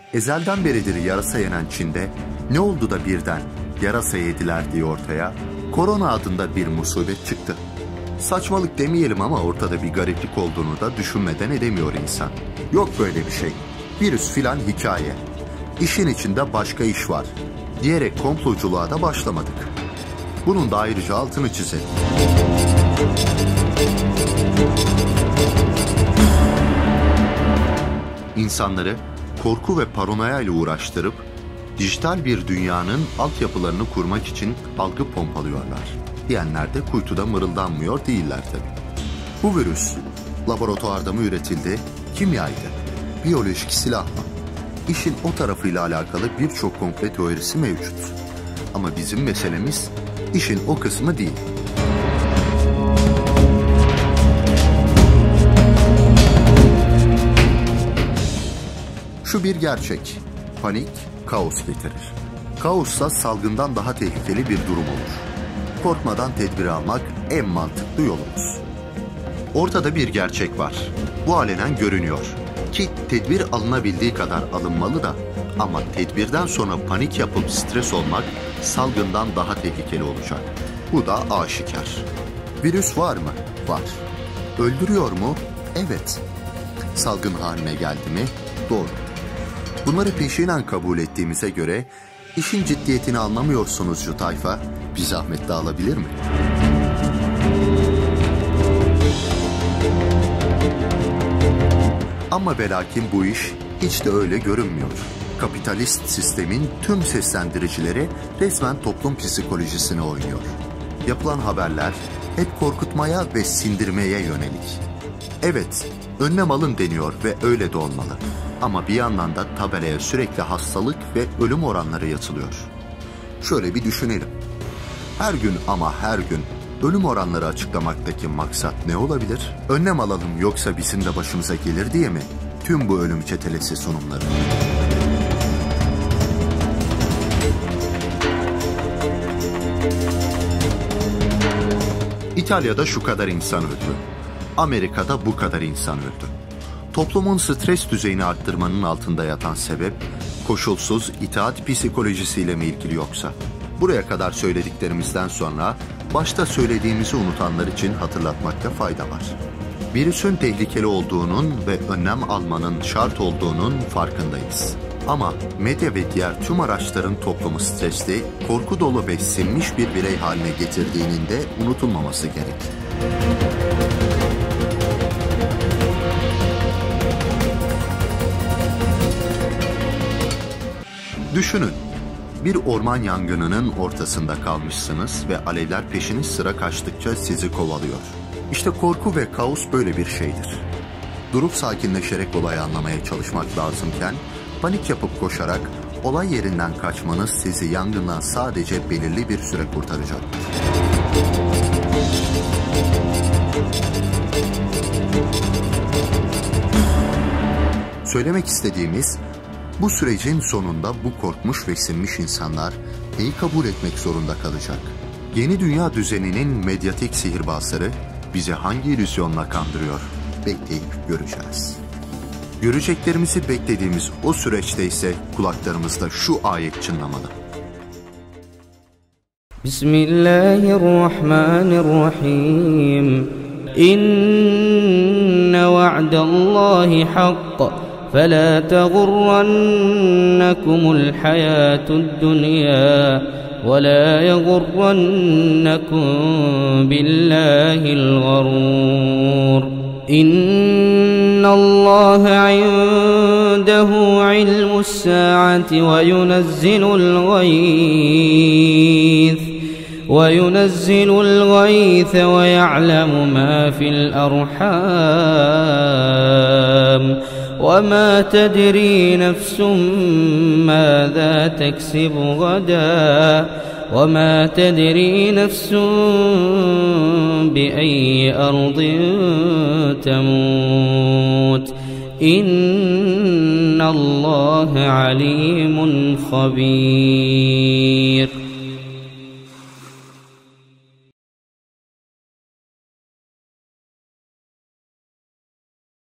Ezelden beridir yarasa yenen Çin'de ne oldu da birden yarasa yediler diye ortaya korona adında bir musibet çıktı. Saçmalık demeyelim ama ortada bir gariplik olduğunu da düşünmeden edemiyor insan. Yok böyle bir şey. Virüs filan hikaye. İşin içinde başka iş var diyerek komploculuğa da başlamadık. Bunun da ayrıca altını çizelim. İnsanları korku ve paranoya ile uğraştırıp dijital bir dünyanın altyapılarını kurmak için algı pompalıyorlar diyenler de kuytuda mırıldanmıyor değiller tabii. Bu virüs laboratuvarda mı üretildi, kimyaydı, biyolojik silah mı? İşin o tarafıyla alakalı birçok komple teorisi mevcut. Ama bizim meselemiz işin o kısmı değil. Şu bir gerçek, panik, kaos getirir. Kaossa salgından daha tehlikeli bir durum olur. Korkmadan tedbir almak en mantıklı yolumuz. Ortada bir gerçek var. Bu alenen görünüyor. Ki tedbir alınabildiği kadar alınmalı da ama tedbirden sonra panik yapıp stres olmak salgından daha tehlikeli olacak. Bu da aşikar. Virüs var mı? Var. Öldürüyor mu? Evet. Salgın haline geldi mi? Doğru. Bunları peşinen kabul ettiğimize göre işin ciddiyetini anlamıyorsunuzcu tayfa bir zahmet de alabilir mi? Ama ve lakin bu iş hiç de öyle görünmüyor. Kapitalist sistemin tüm seslendiricileri resmen toplum psikolojisine oynuyor. Yapılan haberler hep korkutmaya ve sindirmeye yönelik. Evet, önlem alın deniyor ve öyle de olmalı. Ama bir yandan da tabelaya sürekli hastalık ve ölüm oranları yazılıyor. Şöyle bir düşünelim. Her gün ama her gün ölüm oranları açıklamaktaki maksat ne olabilir? Önlem alalım yoksa bizim de başımıza gelir diye mi? Tüm bu ölüm çetelesi sunumları. İtalya'da şu kadar insan öldü. Amerika'da bu kadar insan öldü. Toplumun stres düzeyini arttırmanın altında yatan sebep koşulsuz itaat psikolojisiyle mi ilgili yoksa? Buraya kadar söylediklerimizden sonra başta söylediğimizi unutanlar için hatırlatmakta fayda var. Virüsün tehlikeli olduğunun ve önlem almanın şart olduğunun farkındayız. Ama medya ve diğer tüm araçların toplumu stresli, korku dolu ve sinmiş bir birey haline getirdiğinin de unutulmaması gerek. Düşünün, bir orman yangınının ortasında kalmışsınız ve alevler peşiniz sıra kaçtıkça sizi kovalıyor. İşte korku ve kaos böyle bir şeydir. Durup sakinleşerek olayı anlamaya çalışmak lazımken, panik yapıp koşarak olay yerinden kaçmanız sizi yangından sadece belirli bir süre kurtaracaktır. Söylemek istediğimiz, bu sürecin sonunda bu korkmuş ve sinmiş insanlar neyi kabul etmek zorunda kalacak? Yeni dünya düzeninin medyatik sihirbazları bizi hangi illüzyonla kandırıyor? Bekleyip göreceğiz. Göreceklerimizi beklediğimiz o süreçte ise kulaklarımızda şu ayet çınlamalı. Bismillahirrahmanirrahim. İnne va'dallahi hakk. فَلَا تَغُرَّنَّكُمُ الْحَيَاةُ الدُّنْيَا وَلَا يَغُرَّنَّكُمْ بِاللَّهِ الْغَرُورُ إِنَّ اللَّهَ عِندَهُ عِلْمُ السَّاعَةِ وينزل الغيث ويعلم ما في الأرحام وما تدري نفس ماذا تكسب غدا وما تدري نفس بأي أرض تموت إن الله عليم خبير.